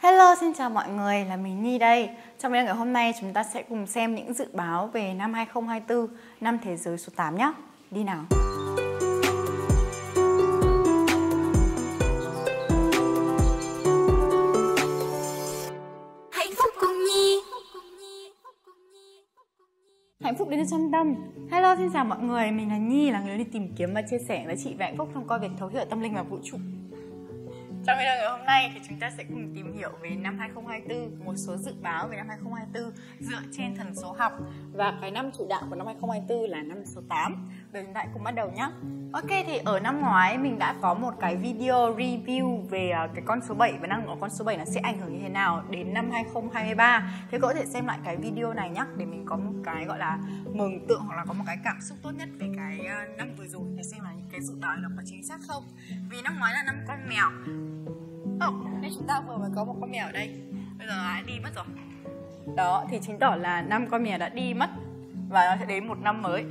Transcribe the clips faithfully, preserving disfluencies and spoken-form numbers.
Hello, xin chào mọi người, là mình Nhi đây. Trong video ngày hôm nay chúng ta sẽ cùng xem những dự báo về năm hai không hai tư, năm thế giới số tám nhé. Đi nào! Hạnh phúc cùng Nhi. Hạnh phúc đến từ trong tâm. Hello, xin chào mọi người, mình là Nhi, là người đi tìm kiếm và chia sẻ với chị về hạnh phúc thông qua việc thấu hiểu tâm linh và vũ trụ. Trong video ngày hôm nay thì chúng ta sẽ cùng tìm hiểu về năm hai không hai tư, một số dự báo về năm hai không hai tư dựa trên thần số học, và cái năm chủ đạo của năm hai không hai tư là năm số tám. Bây giờ chúng ta cùng bắt đầu nhé. Ok, thì ở năm ngoái mình đã có một cái video review về cái con số bảy và năng lượng của con số bảy nó sẽ ảnh hưởng như thế nào đến năm hai không hai ba. Thế có thể xem lại cái video này nhé, để mình có một cái gọi là mường tượng hoặc là có một cái cảm xúc tốt nhất về cái năm vừa rồi, để xem là những cái dự đoán nó có chính xác không. Vì năm ngoái là năm con mèo. Oh, đây chúng ta vừa mới có một con mèo ở đây, bây giờ đã đi mất rồi. Đó, thì chứng tỏ là năm con mèo đã đi mất và nó sẽ đến một năm mới.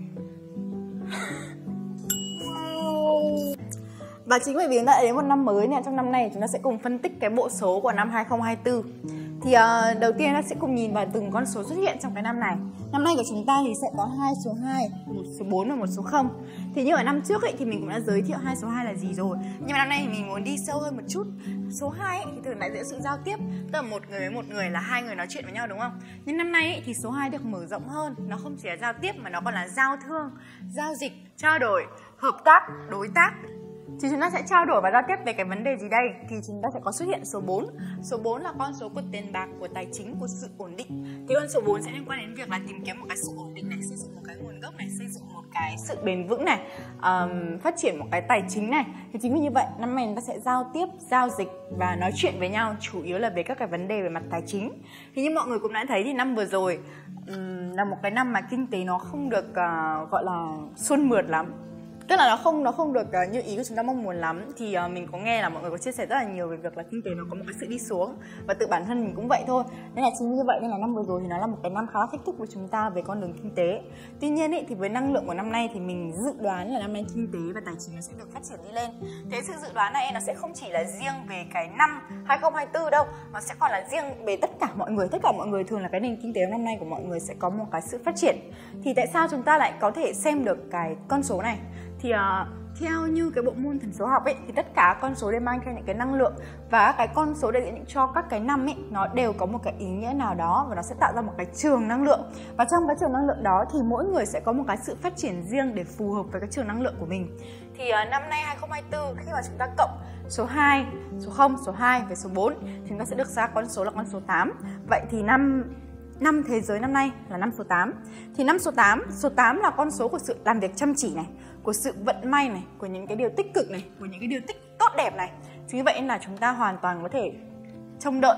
Và chính bởi vì chúng ta đã đến một năm mới này, trong năm này chúng ta sẽ cùng phân tích cái bộ số của năm hai không hai tư. Thì uh, đầu tiên ta sẽ cùng nhìn vào từng con số xuất hiện trong cái năm này. Năm nay của chúng ta thì sẽ có hai số hai, một số bốn và một số không. Thì như ở năm trước ấy, thì mình cũng đã giới thiệu hai số hai là gì rồi. Nhưng mà năm nay thì mình muốn đi sâu hơn một chút. Số hai ấy, thì thường đại diện sự giao tiếp, tức là một người với một người là hai người nói chuyện với nhau, đúng không? Nhưng năm nay ấy, thì số hai được mở rộng hơn. Nó không chỉ là giao tiếp mà nó còn là giao thương, giao dịch, trao đổi, hợp tác, đối tác. Thì chúng ta sẽ trao đổi và giao tiếp về cái vấn đề gì đây? Thì chúng ta sẽ có xuất hiện số bốn. Số bốn là con số của tiền bạc, của tài chính, của sự ổn định. Thì con số bốn sẽ liên quan đến việc là tìm kiếm một cái sự ổn định này, xây dựng một cái nguồn gốc này, xây dựng một cái sự bền vững này, um, phát triển một cái tài chính này. Thì chính vì như vậy, năm nay chúng ta sẽ giao tiếp, giao dịch và nói chuyện với nhau, chủ yếu là về các cái vấn đề về mặt tài chính. Thì như mọi người cũng đã thấy thì năm vừa rồi um, là một cái năm mà kinh tế nó không được uh, gọi là suôn mượt lắm. Tức là nó không nó không được uh, như ý của chúng ta mong muốn lắm. Thì uh, mình có nghe là mọi người có chia sẻ rất là nhiều về việc là kinh tế nó có một cái sự đi xuống, và tự bản thân mình cũng vậy thôi. Nên là chính như vậy nên là năm vừa rồi thì nó là một cái năm khá là thách thức với chúng ta về con đường kinh tế. Tuy nhiên ý, thì với năng lượng của năm nay thì mình dự đoán là năm nay kinh tế và tài chính nó sẽ được phát triển đi lên. Thế sự dự đoán này nó sẽ không chỉ là riêng về cái năm hai không hai tư đâu, nó sẽ còn là riêng về tất cả mọi người. Tất cả mọi người thường là cái nền kinh tế năm nay của mọi người sẽ có một cái sự phát triển. Thì tại sao chúng ta lại có thể xem được cái con số này? Thì uh, theo như cái bộ môn thần số học ấy, thì tất cả con số đều mang theo những cái năng lượng, và cái con số đại diện cho các cái năm ấy nó đều có một cái ý nghĩa nào đó, và nó sẽ tạo ra một cái trường năng lượng. Và trong cái trường năng lượng đó thì mỗi người sẽ có một cái sự phát triển riêng để phù hợp với cái trường năng lượng của mình. Thì uh, năm nay hai không hai tư, khi mà chúng ta cộng số hai, số không, số hai với số bốn thì chúng ta sẽ được ra con số là con số tám. Vậy thì năm Năm thế giới năm nay là năm số tám. Thì năm số tám, số tám là con số của sự làm việc chăm chỉ này, của sự vận may này, của những cái điều tích cực này, của những cái điều tích tốt đẹp này. Chính vì vậy nên là chúng ta hoàn toàn có thể trông đợi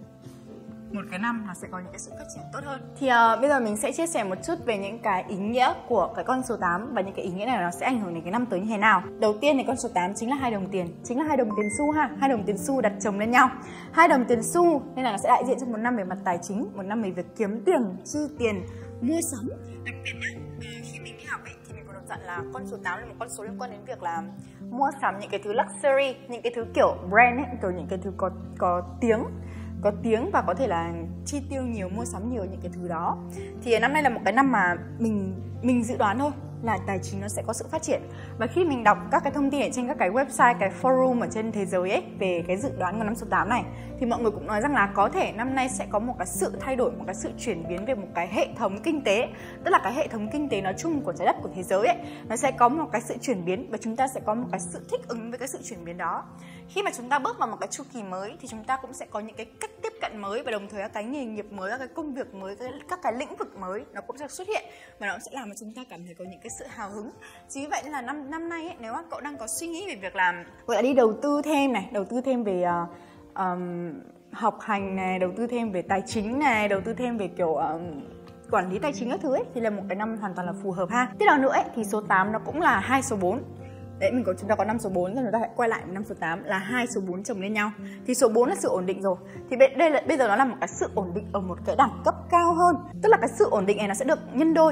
một cái năm nó sẽ có những cái sự phát triển tốt hơn. Thì uh, bây giờ mình sẽ chia sẻ một chút về những cái ý nghĩa của cái con số tám, và những cái ý nghĩa này nó sẽ ảnh hưởng đến cái năm tới như thế nào. Đầu tiên thì con số tám chính là hai đồng tiền, chính là hai đồng tiền xu ha, hai đồng tiền xu đặt chồng lên nhau. Hai đồng tiền xu nên là nó sẽ đại diện cho một năm về mặt tài chính, một năm về việc kiếm tiền, chi tiền, mua sắm. Đặc biệt nhá, khi mình đi học ấy thì mình còn được dặn là con số tám là một con số liên quan đến việc là mua sắm những cái thứ luxury, những cái thứ kiểu brand ấy, kiểu những cái thứ có có tiếng. có tiếng và có thể là chi tiêu nhiều, mua sắm nhiều những cái thứ đó. Thì năm nay là một cái năm mà mình mình dự đoán thôi là tài chính nó sẽ có sự phát triển. Và khi mình đọc các cái thông tin ở trên các cái website, cái forum ở trên thế giới ấy về cái dự đoán của năm số tám này, thì mọi người cũng nói rằng là có thể năm nay sẽ có một cái sự thay đổi, một cái sự chuyển biến về một cái hệ thống kinh tế. Tức là cái hệ thống kinh tế nói chung của trái đất, của thế giới ấy, nó sẽ có một cái sự chuyển biến, và chúng ta sẽ có một cái sự thích ứng với cái sự chuyển biến đó. Khi mà chúng ta bước vào một cái chu kỳ mới thì chúng ta cũng sẽ có những cái cách tiếp cận mới, và đồng thời các cái nghề nghiệp mới, các cái công việc mới, các cái, các cái lĩnh vực mới nó cũng sẽ xuất hiện, và nó sẽ làm cho chúng ta cảm thấy có những cái sự hào hứng. Chính vì vậy nên là năm năm nay ấy, nếu mà cậu đang có suy nghĩ về việc làm gọi là đi đầu tư thêm này, đầu tư thêm về uh, um, học hành này, đầu tư thêm về tài chính này, đầu tư thêm về kiểu uh, quản lý tài chính các thứ ấy, thì là một cái năm hoàn toàn là phù hợp ha. Tiếp đó nữa ấy, thì số tám nó cũng là hai số bốn. Đấy, mình có chúng ta có năm số bốn rồi, chúng ta hãy quay lại năm số tám là hai số bốn chồng lên nhau. Thì số bốn là sự ổn định rồi. Thì đây là bây giờ nó là một cái sự ổn định ở một cái đẳng cấp cao hơn. Tức là cái sự ổn định này nó sẽ được nhân đôi.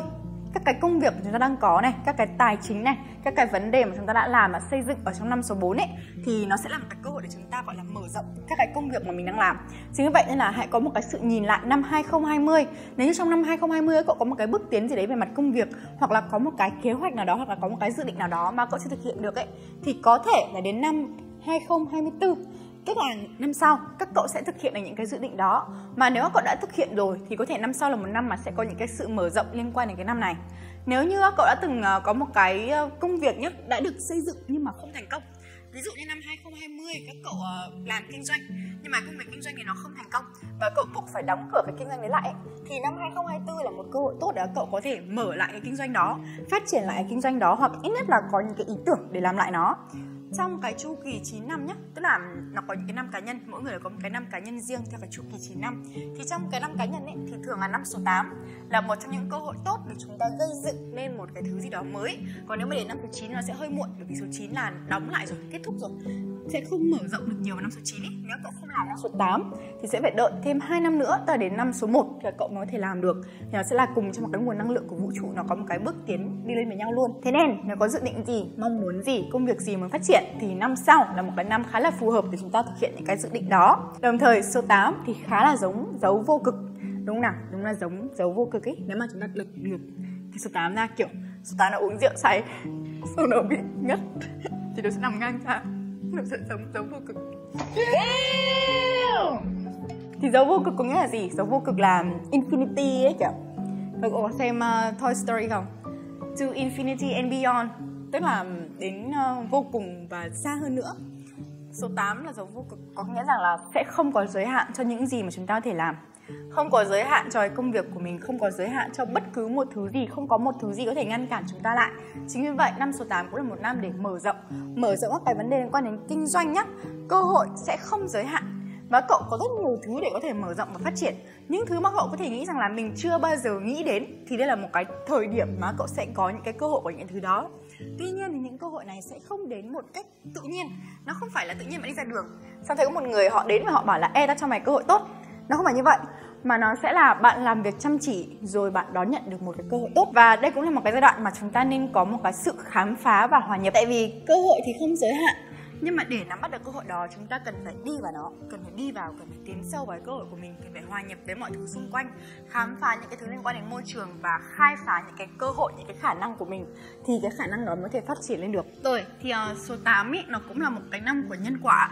các cái công việc mà chúng ta đang có này, các cái tài chính này, các cái vấn đề mà chúng ta đã làm và xây dựng ở trong năm số bốn ấy, thì nó sẽ là một cái cơ hội để chúng ta gọi là mở rộng các cái công việc mà mình đang làm. Chính vì vậy nên là hãy có một cái sự nhìn lại năm hai không hai không. Nếu như trong năm hai không hai không cậu có một cái bước tiến gì đấy về mặt công việc, hoặc là có một cái kế hoạch nào đó, hoặc là có một cái dự định nào đó mà cậu chưa thực hiện được ấy, thì có thể là đến năm hai không hai tư, tức là năm sau các cậu sẽ thực hiện được những cái dự định đó. Mà nếu cậu đã thực hiện rồi thì có thể năm sau là một năm mà sẽ có những cái sự mở rộng liên quan đến cái năm này. Nếu như cậu đã từng có một cái công việc nhé, đã được xây dựng nhưng mà không thành công, ví dụ như năm hai không hai không các cậu làm kinh doanh nhưng mà công việc kinh doanh này nó không thành công và cậu buộc phải đóng cửa cái kinh doanh đấy lại ấy, thì năm hai không hai tư là một cơ hội tốt để cậu có thể mở lại cái kinh doanh đó, phát triển lại cái kinh doanh đó, hoặc ít nhất là có những cái ý tưởng để làm lại nó. Trong cái chu kỳ chín năm nhé, tức là nó có những cái năm cá nhân, mỗi người có một cái năm cá nhân riêng theo cái chu kỳ chín năm. Thì trong cái năm cá nhân ấy, thì thường là năm số tám là một trong những cơ hội tốt để chúng ta gây dựng lên một cái thứ gì đó mới. Còn nếu mà đến năm số chín nó sẽ hơi muộn, bởi vì số chín là đóng lại rồi, kết thúc rồi, sẽ không mở rộng được nhiều vào năm số chín ấy. Nếu cậu không làm năm số tám thì sẽ phải đợi thêm hai năm nữa, ta đến năm số một thì cậu mới có thể làm được. Thì nó sẽ là cùng trong một cái nguồn năng lượng của vũ trụ, nó có một cái bước tiến đi lên với nhau luôn. Thế nên nếu có dự định gì, mong muốn gì, công việc gì muốn phát triển thì năm sau là một cái năm khá là phù hợp để chúng ta thực hiện những cái dự định đó. Đồng thời số tám thì khá là giống dấu vô cực, đúng không nào? Đúng là giống dấu vô cực ấy. Nếu mà chúng ta lật ngược thì số tám ra kiểu số tám nó uống rượu say, sau nó bị ngất thì nó sẽ nằm ngang ra, nó sẽ giống dấu vô cực. Thì dấu vô cực có nghĩa là gì? Dấu vô cực là infinity ấy kiểu. Các cậu có xem uh, Toy Story không? To infinity and beyond, tức là đến uh, vô cùng và xa hơn nữa. Số tám là dấu vô cực, có nghĩa rằng là sẽ không có giới hạn cho những gì mà chúng ta có thể làm. Không có giới hạn cho cái công việc của mình, không có giới hạn cho bất cứ một thứ gì, không có một thứ gì có thể ngăn cản chúng ta lại. Chính vì vậy năm số tám cũng là một năm để mở rộng, mở rộng các cái vấn đề liên quan đến kinh doanh nhá. Cơ hội sẽ không giới hạn và cậu có rất nhiều thứ để có thể mở rộng và phát triển. Những thứ mà cậu có thể nghĩ rằng là mình chưa bao giờ nghĩ đến thì đây là một cái thời điểm mà cậu sẽ có những cái cơ hội của những thứ đó. Tuy nhiên thì những cơ hội này sẽ không đến một cách tự nhiên. Nó không phải là tự nhiên mà đi ra đường xong thấy có một người họ đến và họ bảo là ê, tao cho mày cơ hội tốt. Nó không phải như vậy, mà nó sẽ là bạn làm việc chăm chỉ rồi bạn đón nhận được một cái cơ hội tốt. Và đây cũng là một cái giai đoạn mà chúng ta nên có một cái sự khám phá và hòa nhập. Tại vì cơ hội thì không giới hạn, nhưng mà để nắm bắt được cơ hội đó chúng ta cần phải đi vào nó, cần phải đi vào, cần phải tiến sâu vào cơ hội của mình, cần phải hòa nhập với mọi thứ xung quanh, khám phá những cái thứ liên quan đến môi trường và khai phá những cái cơ hội, những cái khả năng của mình, thì cái khả năng đó mới có thể phát triển lên được. Rồi thì uh, số tám ý, nó cũng là một cái năm của nhân quả.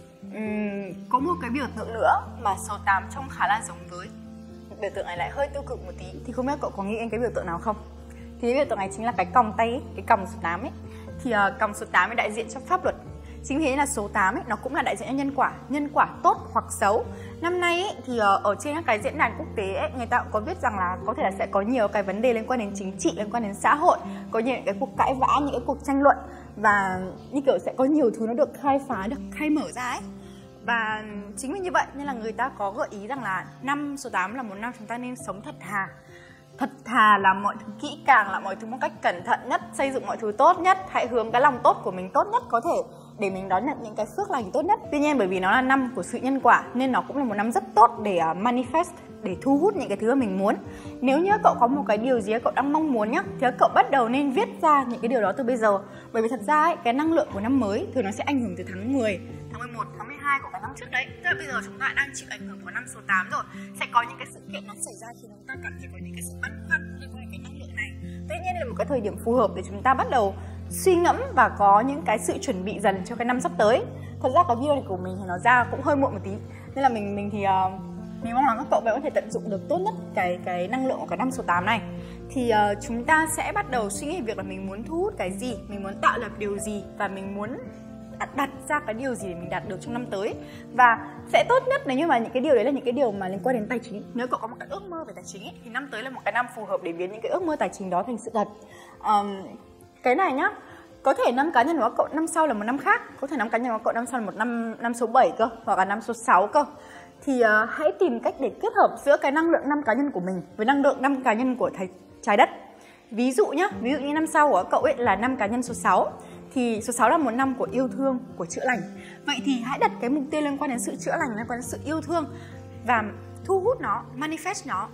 Uhm, có một cái biểu tượng nữa mà số tám trông khá là giống với, biểu tượng này lại hơi tiêu cực một tí, thì không biết cậu có nghĩ đến cái biểu tượng nào không? Thì cái biểu tượng này chính là cái còng tay ấy, cái còng số tám ấy. Thì uh, còng số tám ấy đại diện cho pháp luật. Chính vì thế là số tám ấy, nó cũng là đại diện cho nhân quả, nhân quả tốt hoặc xấu. Năm nay ấy, thì uh, ở trên các cái diễn đàn quốc tế ấy, người ta cũng có viết rằng là có thể là sẽ có nhiều cái vấn đề liên quan đến chính trị, liên quan đến xã hội, có nhiều cái cuộc cãi vã, những cái cuộc tranh luận, và như kiểu sẽ có nhiều thứ nó được khai phá, được khai mở ra ấy. Và chính vì như vậy nên là người ta có gợi ý rằng là năm số tám là một năm chúng ta nên sống thật thà. Thật thà, làm mọi thứ kỹ càng, làm mọi thứ một cách cẩn thận nhất, xây dựng mọi thứ tốt nhất, hãy hướng cái lòng tốt của mình tốt nhất có thể để mình đón nhận những cái phước lành tốt nhất. Tuy nhiên bởi vì nó là năm của sự nhân quả nên nó cũng là một năm rất tốt để uh, manifest, để thu hút những cái thứ mà mình muốn. Nếu như cậu có một cái điều gì cậu đang mong muốn nhá, thì cậu bắt đầu nên viết ra những cái điều đó từ bây giờ. Bởi vì thật ra ấy, cái năng lượng của năm mới thường nó sẽ ảnh hưởng từ tháng mười, tháng mười một, tháng mười hai của cái năm trước đấy. Tức là bây giờ chúng ta đang chịu ảnh hưởng của năm số tám rồi. Sẽ có những cái sự kiện nó xảy ra khi chúng ta cảm thấy có những cái sự băn khoăn liên quan đến cái năng lượng này. Tuy nhiên đây là một cái thời điểm phù hợp để chúng ta bắt đầu suy ngẫm và có những cái sự chuẩn bị dần cho cái năm sắp tới. Thật ra cái video này của mình thì nó ra cũng hơi muộn một tí, nên là mình mình thì uh, mình mong rằng các cậu bé có thể tận dụng được tốt nhất cái cái năng lượng của cái năm số tám này. Thì uh, chúng ta sẽ bắt đầu suy nghĩ về việc là mình muốn thu hút cái gì, mình muốn tạo lập điều gì, và mình muốn đặt, đặt ra cái điều gì để mình đạt được trong năm tới. Và sẽ tốt nhất nếu như mà những cái điều đấy là những cái điều mà liên quan đến tài chính. Nếu cậu có một cái ước mơ về tài chính ấy, thì năm tới là một cái năm phù hợp để biến những cái ước mơ tài chính đó thành sự thật. um, Cái này nhá, có thể năm cá nhân của cậu năm sau là một năm khác, có thể năm cá nhân của cậu năm sau là một năm năm số bảy cơ, hoặc là năm số sáu cơ. Thì uh, hãy tìm cách để kết hợp giữa cái năng lượng năm cá nhân của mình với năng lượng năm cá nhân của thầy, trái đất. Ví dụ nhá, ví dụ như năm sau của cậu ấy là năm cá nhân số sáu, thì số sáu là một năm của yêu thương, của chữa lành. Vậy thì hãy đặt cái mục tiêu liên quan đến sự chữa lành, liên quan đến sự yêu thương và thu hút nó, manifest nó.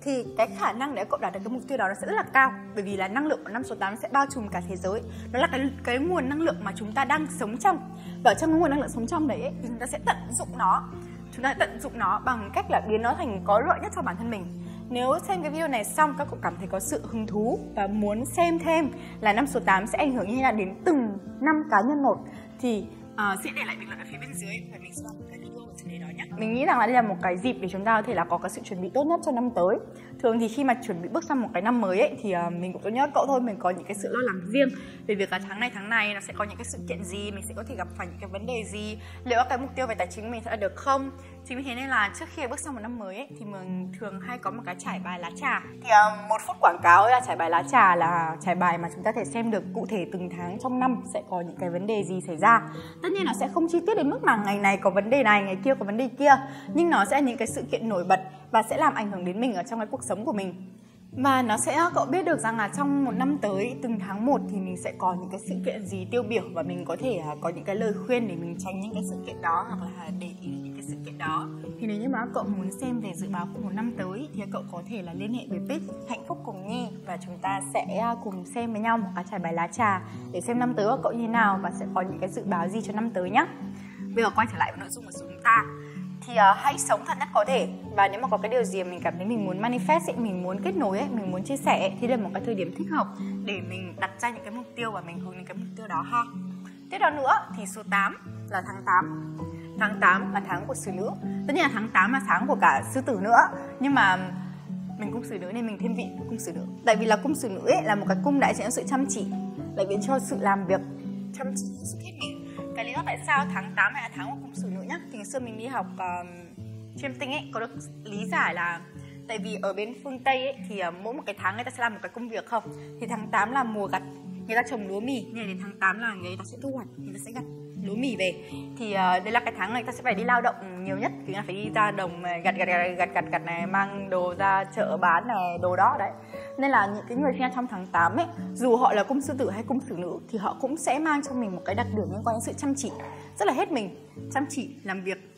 thì cái khả năng để cậu đạt được cái mục tiêu đó nó sẽ rất là cao. Bởi vì là năng lượng của năm số tám sẽ bao trùm cả thế giới. Nó là cái, cái nguồn năng lượng mà chúng ta đang sống trong. Và trong cái nguồn năng lượng sống trong đấy ấy, thì chúng ta sẽ tận dụng nó. Chúng ta tận dụng nó bằng cách là biến nó thành có lợi nhất cho bản thân mình. Nếu xem cái video này xong các cậu cảm thấy có sự hứng thú và muốn xem thêm là năm số tám sẽ ảnh hưởng như thế nào đến từng năm cá nhân một, thì uh, sẽ để lại bình luận ở phía bên dưới và mình sẽ làm một cái video ở trên đó nhé. Mình nghĩ rằng là đây là một cái dịp để chúng ta có thể là có cái sự chuẩn bị tốt nhất cho năm tới. Thường thì khi mà chuẩn bị bước sang một cái năm mới ấy, thì uh, mình cũng tốt nhất cậu thôi, mình có những cái sự lo lắng riêng về việc là tháng này tháng này nó sẽ có những cái sự kiện gì, mình sẽ có thể gặp phải những cái vấn đề gì, liệu cái mục tiêu về tài chính mình sẽ được không. Chính vì thế nên là trước khi bước sang một năm mới ấy, thì mình thường hay có một cái trải bài lá trà. Thì uh, một phút quảng cáo là trải bài lá trà là trải bài mà chúng ta thể xem được cụ thể từng tháng trong năm sẽ có những cái vấn đề gì xảy ra. Tất nhiên nó sẽ không chi tiết đến mức mà ngày này có vấn đề này, ngày kia có vấn đề kia, nhưng nó sẽ là những cái sự kiện nổi bật và sẽ làm ảnh hưởng đến mình ở trong cái cuộc sống của mình. Và nó sẽ cậu biết được rằng là trong một năm tới, từng tháng một thì mình sẽ có những cái sự kiện gì tiêu biểu và mình có thể có những cái lời khuyên để mình tránh những cái sự kiện đó hoặc là để ý những cái sự kiện đó. Thì nếu như mà cậu muốn xem về dự báo của một năm tới thì cậu có thể là liên hệ với page Hạnh Phúc Cùng Nhi và chúng ta sẽ cùng xem với nhau một cái trải bài lá trà để xem năm tới của cậu như thế nào và sẽ có những cái dự báo gì cho năm tới nhé. Bây giờ quay trở lại với nội dung của chúng ta. Thì uh, hãy sống thật nhất có thể. Và nếu mà có cái điều gì mình cảm thấy mình muốn manifest ấy, mình muốn kết nối ấy, mình muốn chia sẻ ấy, thì đây là một cái thời điểm thích hợp để mình đặt ra những cái mục tiêu và mình hướng đến cái mục tiêu đó ha. Tiếp đó nữa thì số tám là tháng tám. Tháng tám là tháng của xử nữ. Tất nhiên là tháng tám là tháng của cả sư tử nữa, nhưng mà mình cung xử nữ nên mình thêm vị cung xử nữ. Tại vì là cung xử nữ ấy là một cái cung đại diện cho sự chăm chỉ, đại diện cho sự làm việc chăm chỉ, sự thiết bị. Cái lý do tại sao tháng tám lại là tháng của cung xử nữ nhá, thì ngày xưa mình đi học uh, chiêm tinh ấy có được lý giải là tại vì ở bên phương Tây ấy thì uh, mỗi một cái tháng người ta sẽ làm một cái công việc không, thì tháng tám là mùa gặt, người ta trồng lúa mì, nên đến tháng tám là người ta sẽ thu hoạch, người ta sẽ gặt lúa mì về. Thì uh, đây là cái tháng người ta sẽ phải đi lao động nhiều nhất, thì là phải đi ra đồng gặt gặt gặt gặt gặt gặt này, mang đồ ra chợ bán này, đồ đó đấy. Nên là những cái người sinh ra trong tháng tám ấy, dù họ là cung sư tử hay cung xử nữ thì họ cũng sẽ mang trong mình một cái đặc điểm liên quan đến sự chăm chỉ, rất là hết mình, chăm chỉ, làm việc,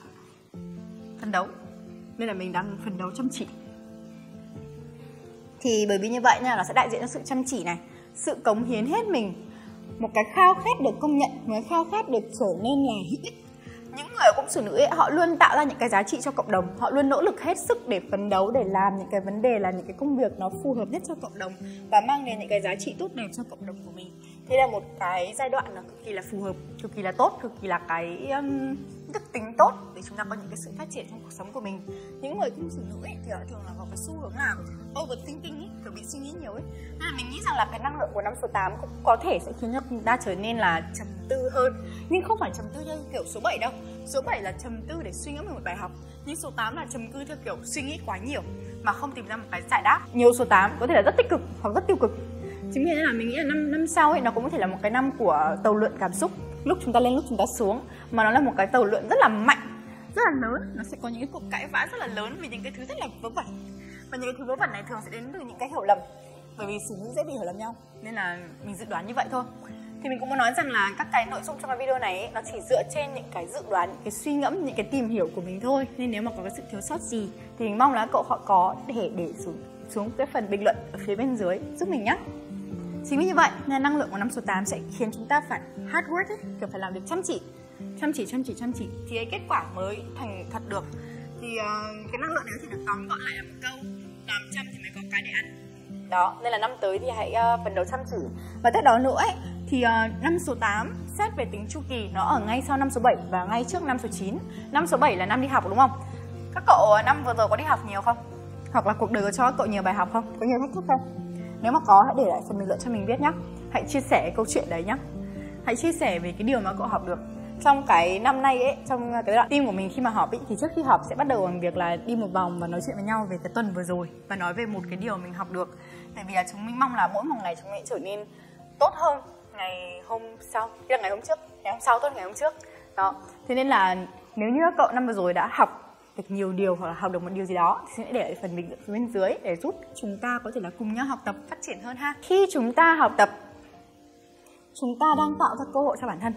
phấn đấu. Nên là mình đang phấn đấu chăm chỉ. Thì bởi vì như vậy nha, nó sẽ đại diện cho sự chăm chỉ này, sự cống hiến hết mình, một cái khao khát được công nhận, một cái khao khát được trở nên là hữu ích. Những người cung xử nữ ấy, họ luôn tạo ra những cái giá trị cho cộng đồng, họ luôn nỗ lực hết sức để phấn đấu, để làm những cái vấn đề, là những cái công việc nó phù hợp nhất cho cộng đồng và mang đến những cái giá trị tốt đẹp cho cộng đồng của mình. Thế là một cái giai đoạn nó cực kỳ là phù hợp, cực kỳ là tốt, cực kỳ là cái um, đức tính tốt để chúng ta có những cái sự phát triển trong cuộc sống của mình. Những người cung xử nữ ấy thì họ thường là có cái xu hướng là overthinking ấy, kiểu bị suy nghĩ nhiều ấy. Nên là mình nghĩ rằng là cái năng lượng của năm số tám cũng có thể sẽ khiến cho chúng ta trở nên là trầm tư hơn, nhưng không phải trầm tư theo kiểu số bảy đâu. Số bảy là trầm tư để suy ngẫm về một bài học, nhưng số tám là trầm tư theo kiểu suy nghĩ quá nhiều mà không tìm ra một cái giải đáp. Nhiều số tám có thể là rất tích cực hoặc rất tiêu cực. Chính vì thế là mình nghĩ là năm năm sau ấy nó cũng có thể là một cái năm của tàu lượn cảm xúc, lúc chúng ta lên lúc chúng ta xuống, mà nó là một cái tàu lượn rất là mạnh, rất là lớn. Nó sẽ có những cái cuộc cãi vã rất là lớn vì những cái thứ rất là vớ vẩn, và những cái thứ vớ vẩn này thường sẽ đến từ những cái hiểu lầm, bởi vì xử nữ dễ bị hiểu lầm nhau, nên là mình dự đoán như vậy thôi. Thì mình cũng muốn nói rằng là các cái nội dung trong cái video này ấy, nó chỉ dựa trên những cái dự đoán, những cái suy ngẫm, những cái tìm hiểu của mình thôi. Nên nếu mà có cái sự thiếu sót gì thì mình mong là cậu họ có thể để xuống xuống cái phần bình luận ở phía bên dưới giúp mình nhé. Chính vì như vậy nên năng lượng của năm số tám sẽ khiến chúng ta phải hard work ấy, kiểu phải làm việc chăm chỉ, chăm chỉ, chăm chỉ, chăm chỉ thì cái kết quả mới thành thật được. Thì uh, cái năng lượng đấy thì được tóm gọn lại là một câu: làm chăm thì mới có cái để ăn. Đó, nên là năm tới thì hãy uh, phấn đấu chăm chỉ. Và tiếp đó nữa ấy, thì uh, năm số tám xét về tính chu kỳ nó ở ngay sau năm số bảy và ngay trước năm số chín. Năm số bảy là năm đi học đúng không? Các cậu năm vừa rồi có đi học nhiều không? Hoặc là cuộc đời có cho các cậu nhiều bài học không? Có nhiều thách thức không? Nếu mà có, hãy để lại phần bình luận cho mình biết nhé. Hãy chia sẻ câu chuyện đấy nhé. Hãy chia sẻ về cái điều mà cậu học được trong cái năm nay ấy, trong cái đoạn team của mình khi mà họp ấy, thì trước khi họp sẽ bắt đầu bằng việc là đi một vòng và nói chuyện với nhau về cái tuần vừa rồi và nói về một cái điều mình học được. Tại vì là chúng mình mong là mỗi một ngày chúng mình trở nên tốt hơn ngày hôm sau, tức là ngày hôm trước, ngày hôm sau tốt ngày hôm trước. Đó. Thế nên là nếu như các cậu năm vừa rồi đã học được nhiều điều hoặc là học được một điều gì đó thì sẽ để lại phần bình luận phía bên dưới để giúp chúng ta có thể là cùng nhau học tập, phát triển hơn ha. Khi chúng ta học tập, chúng ta đang tạo ra cơ hội cho bản thân.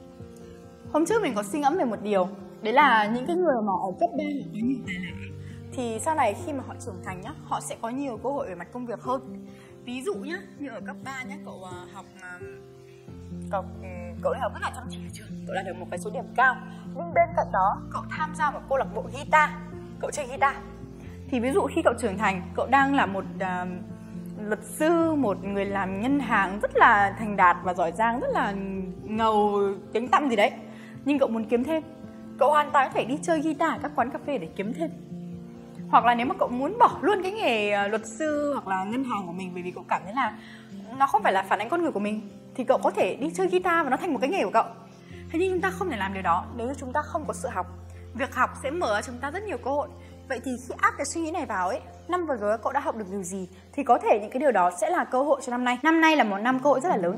Hôm trước mình có suy ngẫm về một điều, đấy là những cái người mà ở cấp ba có nhiều tài lẻ thì sau này khi mà họ trưởng thành nhá, họ sẽ có nhiều cơ hội về mặt công việc hơn. Ví dụ nhá, như ở cấp ba nhá, cậu uh, học uh, cậu, um, cậu đi học rất là chăm chỉ ở trường, cậu đạt được một cái số điểm cao. Nhưng bên cạnh đó, cậu tham gia một câu lạc bộ guitar, cậu chơi guitar. Thì ví dụ khi cậu trưởng thành, cậu đang là một uh, luật sư, một người làm ngân hàng rất là thành đạt và giỏi giang, rất là ngầu, tiếng tăm gì đấy, nhưng cậu muốn kiếm thêm, cậu hoàn toàn có thể đi chơi guitar ở các quán cà phê để kiếm thêm. Hoặc là nếu mà cậu muốn bỏ luôn cái nghề luật sư hoặc là ngân hàng của mình bởi vì cậu cảm thấy là nó không phải là phản ánh con người của mình, thì cậu có thể đi chơi guitar và nó thành một cái nghề của cậu. Thế nhưng chúng ta không thể làm điều đó nếu như chúng ta không có sự học. Việc học sẽ mở cho chúng ta rất nhiều cơ hội. Vậy thì khi áp cái suy nghĩ này vào ấy, năm vừa rồi cậu đã học được điều gì, thì có thể những cái điều đó sẽ là cơ hội cho năm nay. Năm nay là một năm cơ hội rất là lớn.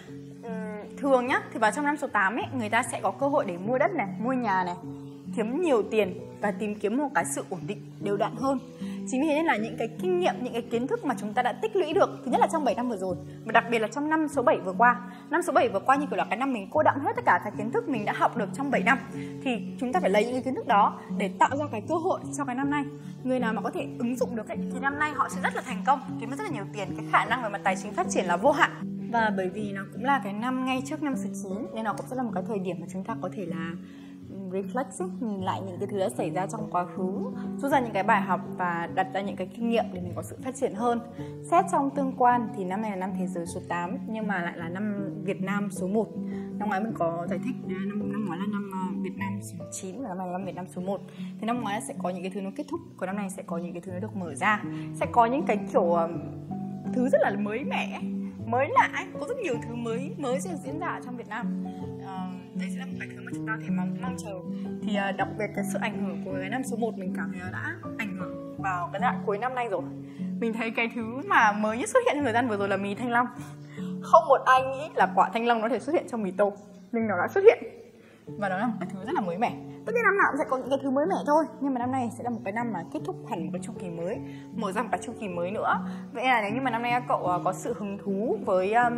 Uhm, thường nhá, thì vào trong năm số tám ấy, người ta sẽ có cơ hội để mua đất này, mua nhà này, kiếm nhiều tiền và tìm kiếm một cái sự ổn định đều đặn hơn. Chính vì thế nên là những cái kinh nghiệm, những cái kiến thức mà chúng ta đã tích lũy được, thứ nhất là trong bảy năm vừa rồi, và đặc biệt là trong năm số bảy vừa qua. Năm số bảy vừa qua như kiểu là cái năm mình cô đọng hết tất cả các kiến thức mình đã học được trong bảy năm, thì chúng ta phải lấy những cái kiến thức đó để tạo ra cái cơ hội cho cái năm nay. Người nào mà có thể ứng dụng được ấy, thì năm nay họ sẽ rất là thành công, kiếm được rất là nhiều tiền, cái khả năng về mặt tài chính phát triển là vô hạn. Và bởi vì nó cũng là cái năm ngay trước năm số chín nên nó cũng sẽ là một cái thời điểm mà chúng ta có thể là reflect, nhìn lại những cái thứ đã xảy ra trong quá khứ, rút ra những cái bài học và đặt ra những cái kinh nghiệm để mình có sự phát triển hơn. Xét trong tương quan thì năm nay là năm thế giới số tám, nhưng mà lại là năm Việt Nam số một. Năm ngoái mình có giải thích, năm, năm ngoái là năm Việt Nam số chín và năm nay là năm Việt Nam số một. Thì năm ngoái sẽ có những cái thứ nó kết thúc, còn năm nay sẽ có những cái thứ nó được mở ra. Sẽ có những cái kiểu um, thứ rất là mới mẻ, mới lạ ấy. Có rất nhiều thứ mới mới sẽ diễn ra trong Việt Nam. Uh, đây sẽ là một cái thứ mà chúng ta có thể mong mong chờ. Thì uh, đặc biệt cái sự ảnh hưởng của cái năm số một mình cảm thấy nó đã ảnh hưởng vào cái đoạn cuối năm nay rồi. Mình thấy cái thứ mà mới nhất xuất hiện trong thời gian vừa rồi là mì thanh long. Không một ai nghĩ là quả thanh long nó có thể xuất hiện trong mì tôm, nhưng nó đã xuất hiện. Và đó là một cái thứ rất là mới mẻ. Tất nhiên năm nào cũng sẽ có những cái thứ mới mẻ thôi, nhưng mà năm nay sẽ là một cái năm mà kết thúc hẳn một cái chu kỳ mới, mở ra một cái chu kỳ mới nữa. Vậy là nếu như mà năm nay các cậu uh, có sự hứng thú với um,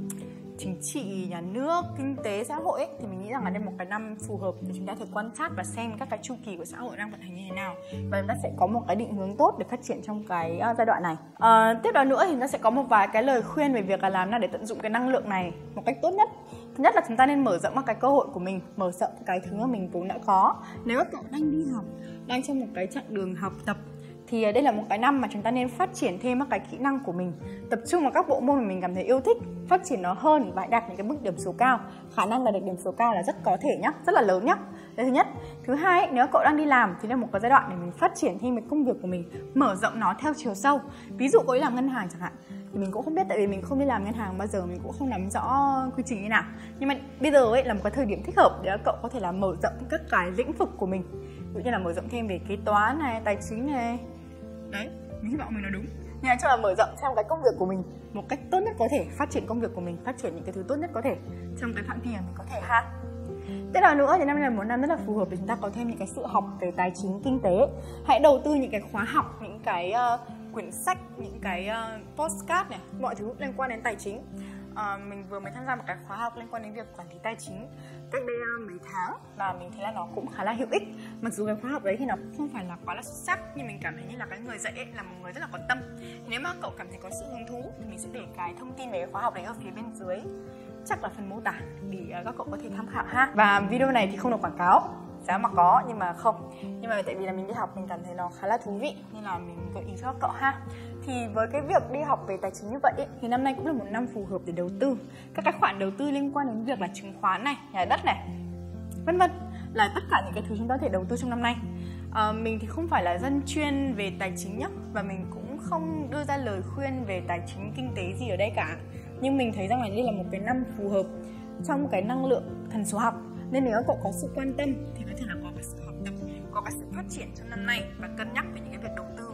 chính trị, nhà nước, kinh tế, xã hội ấy, thì mình nghĩ rằng là đây là một cái năm phù hợp để chúng ta thể quan sát và xem các cái chu kỳ của xã hội đang vận hành như thế nào, và chúng ta sẽ có một cái định hướng tốt để phát triển trong cái uh, giai đoạn này. Uh, tiếp đó nữa thì chúng ta sẽ có một vài cái lời khuyên về việc là làm nào để tận dụng cái năng lượng này một cách tốt nhất. Thứ nhất là chúng ta nên mở rộng các cái cơ hội của mình, mở rộng cái thứ mà mình vốn đã có. Nếu các cậu đang đi học, đang trong một cái chặng đường học tập, thì đây là một cái năm mà chúng ta nên phát triển thêm các cái kỹ năng của mình, tập trung vào các bộ môn mà mình cảm thấy yêu thích, phát triển nó hơn và đạt những cái mức điểm số cao. Khả năng là được điểm số cao là rất có thể nhá, rất là lớn nhá. Đấy thứ nhất. Thứ hai, nếu cậu đang đi làm thì đây là một cái giai đoạn để mình phát triển thêm cái công việc của mình, mở rộng nó theo chiều sâu. Ví dụ cậu ấy làm ngân hàng chẳng hạn, thì mình cũng không biết, tại vì mình không đi làm ngân hàng bao giờ, mình cũng không nắm rõ quy trình như nào. Nhưng mà bây giờ ấy là một cái thời điểm thích hợp để cậu có thể là mở rộng các cái lĩnh vực của mình. Ví dụ như là mở rộng thêm về kế toán này, tài chính này. Đấy, mình hy vọng mình nói đúng. Nhưng mà cho là mở rộng trong cái công việc của mình một cách tốt nhất có thể, phát triển công việc của mình, phát triển những cái thứ tốt nhất có thể trong cái phạm vi mà mình có thể ha. Tiếp theo nữa thì năm nay là một năm rất là phù hợp để chúng ta có thêm những cái sự học về tài chính, kinh tế. Hãy đầu tư những cái khóa học, những cái uh, quyển sách, những cái uh, postcard này, mọi thứ liên quan đến tài chính. Uh, mình vừa mới tham gia một cái khóa học liên quan đến việc quản lý tài chính cách đây uh, mấy tháng, và mình thấy là nó cũng khá là hữu ích. Mặc dù cái khóa học đấy thì nó không phải là quá là xuất sắc, nhưng mình cảm thấy như là cái người dạy ấy là một người rất là có tâm. Nếu mà cậu cảm thấy có sự hứng thú thì mình sẽ để cái thông tin về cái khóa học đấy ở phía bên dưới, chắc là phần mô tả, để uh, các cậu có thể tham khảo ha. Và video này thì không được quảng cáo, giá mà có nhưng mà không. Nhưng mà tại vì là mình đi học mình cảm thấy nó khá là thú vị nên là mình gợi ý cho các cậu ha. Thì với cái việc đi học về tài chính như vậy ấy, thì năm nay cũng là một năm phù hợp để đầu tư. Các cái khoản đầu tư liên quan đến việc là chứng khoán này, nhà đất này, vân vân, là tất cả những cái thứ chúng ta có thể đầu tư trong năm nay. À, mình thì không phải là dân chuyên về tài chính nhá, và mình cũng không đưa ra lời khuyên về tài chính kinh tế gì ở đây cả. Nhưng mình thấy rằng là đây là một cái năm phù hợp trong cái năng lượng thần số học. Nên nếu cậu có sự quan tâm thì có thể là có cái sự học tập, có cái sự phát triển trong năm nay và cân nhắc về những cái việc đầu tư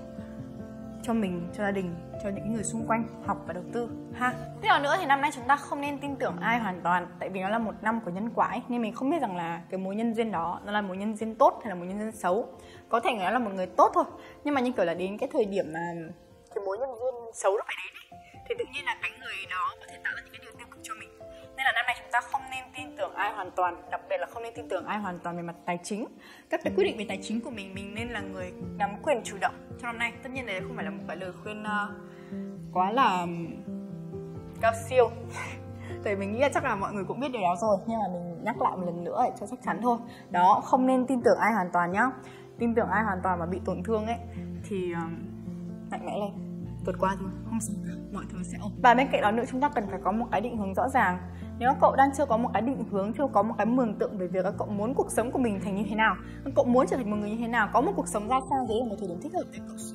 cho mình, cho gia đình, cho những người xung quanh, học và đầu tư ha. Tiếp theo nữa thì năm nay chúng ta không nên tin tưởng ai hoàn toàn, tại vì nó là một năm của nhân quả ấy, nên mình không biết rằng là cái mối nhân duyên đó nó là mối nhân duyên tốt hay là mối nhân duyên xấu. Có thể nó là một người tốt thôi, nhưng mà như kiểu là đến cái thời điểm mà cái mối nhân duyên xấu nó phải đến ấy, thì tự nhiên là cái người đó có thể tạo ra những cái điều tiêu cực cho mình. Nên Nên là năm nay chúng ta không nên tin tưởng ai hoàn toàn, đặc biệt là không nên tin tưởng ai hoàn toàn về mặt tài chính. Các cái quyết định về tài chính của mình, mình nên là người nắm quyền chủ động trong năm nay. Tất nhiên đấy không phải là một cái lời khuyên uh, quá là cao siêu. Tại mình nghĩ là chắc là mọi người cũng biết điều đó rồi, nhưng mà mình nhắc lại một lần nữa để cho chắc chắn thôi. Đó, không nên tin tưởng ai hoàn toàn nhá. Tin tưởng ai hoàn toàn mà bị tổn thương ấy thì uh, mạnh mẽ lên, vượt qua thôi, không sao cả, mọi thứ sẽ ổn. Và bên cạnh đó nữa, chúng ta cần phải có một cái định hướng rõ ràng. Nếu các cậu đang chưa có một cái định hướng, chưa có một cái mường tượng về việc các cậu muốn cuộc sống của mình thành như thế nào, các cậu muốn trở thành một người như thế nào, có một cuộc sống ra sao, đấy là một thời điểm thích hợp để cậu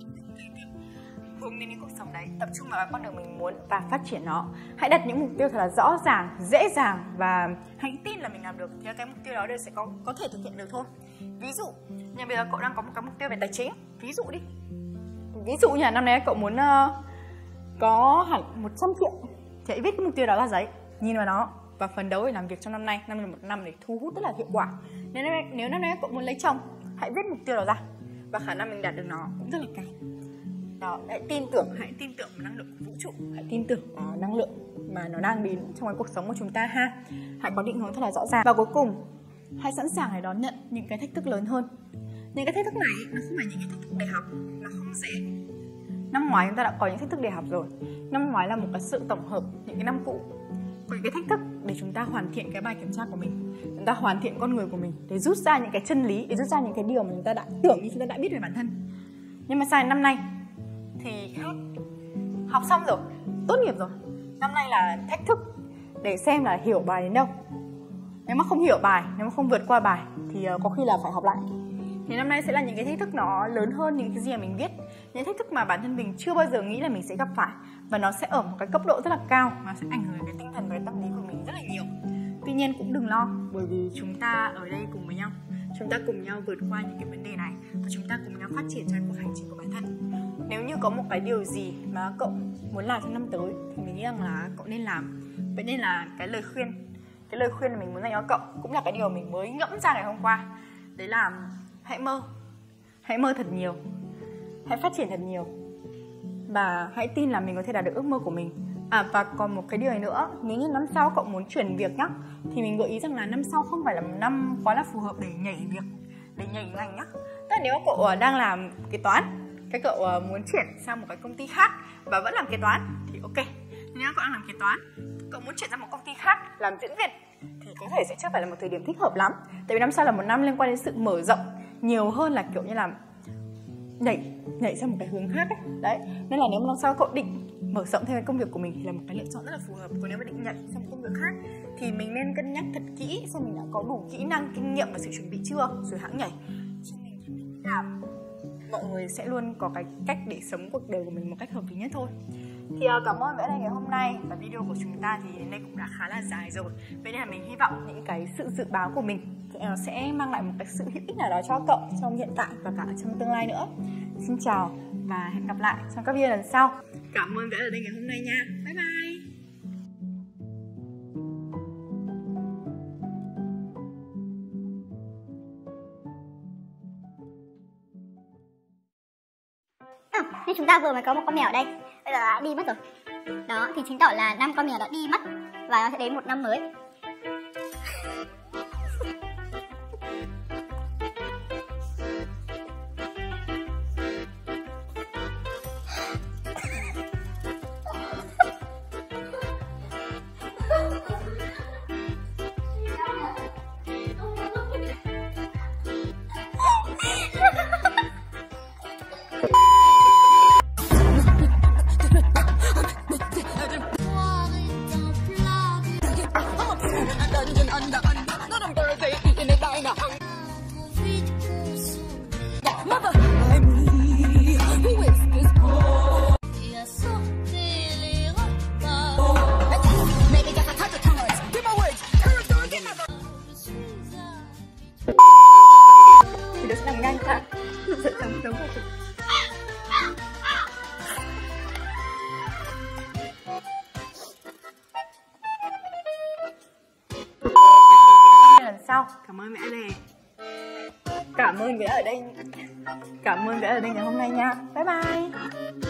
hướng đến những cuộc sống đấy, tập trung vào con đường mình muốn và phát triển nó. Hãy đặt những mục tiêu thật là rõ ràng, dễ dàng và hãy tin là mình làm được, thì cái mục tiêu đó đều sẽ có có thể thực hiện được thôi. Ví dụ như bây giờ cậu đang có một cái mục tiêu về tài chính, ví dụ đi, ví dụ như là năm nay cậu muốn uh, có hẳn một trăm triệu, thì hãy viết cái mục tiêu đó ra giấy, nhìn vào nó và phấn đấu để làm việc trong năm nay, năm nay là một năm để thu hút rất là hiệu quả. Nếu nếu năm nay cậu muốn lấy chồng, hãy viết mục tiêu đó ra và khả năng mình đạt được nó cũng rất là cao. Đó, hãy tin tưởng, hãy tin tưởng vào năng lượng của vũ trụ, hãy tin tưởng vào năng lượng mà nó đang đến trong cái cuộc sống của chúng ta ha. Hãy có định hướng thật là rõ ràng. Và cuối cùng, hãy sẵn sàng để đón nhận những cái thách thức lớn hơn. Những cái thách thức này nó không phải những cái thách thức để học, nó không dễ. Năm ngoái chúng ta đã có những thách thức để học rồi. Năm ngoái là một cái sự tổng hợp những cái năm cũ, có những cái thách thức để chúng ta hoàn thiện cái bài kiểm tra của mình, chúng ta hoàn thiện con người của mình, để rút ra những cái chân lý, để rút ra những cái điều mà chúng ta đã tưởng như chúng ta đã biết về bản thân. Nhưng mà sang năm nay thì khác, học xong rồi, tốt nghiệp rồi, năm nay là thách thức để xem là hiểu bài đến đâu. Nếu mà không hiểu bài, nếu mà không vượt qua bài thì có khi là phải học lại. Thì năm nay sẽ là những cái thách thức nó lớn hơn những cái gì mà mình biết, những thách thức mà bản thân mình chưa bao giờ nghĩ là mình sẽ gặp phải, và nó sẽ ở một cái cấp độ rất là cao, nó sẽ ảnh hưởng đến cái tinh thần và cái tâm lý của mình rất là nhiều. Tuy nhiên cũng đừng lo, bởi vì chúng ta ở đây cùng với nhau, chúng ta cùng nhau vượt qua những cái vấn đề này và chúng ta cùng nhau phát triển trong cuộc hành trình của bản thân. Nếu như có một cái điều gì mà cậu muốn làm trong năm tới thì mình nghĩ rằng là cậu nên làm. Vậy nên là cái lời khuyên, cái lời khuyên mà mình muốn dành cho cậu cũng là cái điều mình mới ngẫm ra ngày hôm qua. Đấy là hãy mơ, hãy mơ thật nhiều, hãy phát triển thật nhiều và hãy tin là mình có thể đạt được ước mơ của mình. À, và còn một cái điều này nữa, nếu như năm sau cậu muốn chuyển việc nhá, thì mình gợi ý rằng là năm sau không phải là một năm quá là phù hợp để nhảy việc, để nhảy ngành nhá. Tức là nếu cậu đang làm kế toán, cái cậu muốn chuyển sang một cái công ty khác và vẫn làm kế toán thì ok. Nếu cậu đang làm kế toán, cậu muốn chuyển sang một công ty khác làm diễn viên thì có thể sẽ chưa phải là một thời điểm thích hợp lắm. Tại vì năm sau là một năm liên quan đến sự mở rộng nhiều hơn là kiểu như là nhảy nhảy sang một cái hướng khác ấy. Đấy, nên là nếu mà năm sau cậu định mở rộng thêm cái công việc của mình thì là một cái lựa chọn rất là phù hợp. Còn nếu mà định nhảy sang một công việc khác thì mình nên cân nhắc thật kỹ xem mình đã có đủ kỹ năng, kinh nghiệm và sự chuẩn bị chưa rồi hãng nhảy. Cho mình thì mình nghĩ là mọi người sẽ luôn có cái cách để sống cuộc đời của mình một cách hợp lý nhất thôi. Thì uh, cảm ơn vẽ này ngày hôm nay, và video của chúng ta thì đến đây cũng đã khá là dài rồi. Vậy nên là mình hy vọng những cái sự dự báo của mình uh, sẽ mang lại một cái sự hữu ích nào đó cho cậu trong hiện tại và cả trong tương lai nữa. Xin chào và hẹn gặp lại trong các video lần sau. Cảm ơn vẽ ở đây ngày hôm nay nha. Bye bye. À, nên chúng ta vừa mới có một con mèo ở đây, bây giờ đã đi mất rồi. Đó, thì chứng tỏ là năm con mèo đã đi mất và nó sẽ đến một năm mới. Thì nó sẽ nằm ngang cả sự sống sống của chúng. Lần sau, cảm ơn mẹ đây. Cảm ơn vẽ ở đây. Cảm ơn vẽ ở đây ngày hôm nay nha. Bye bye.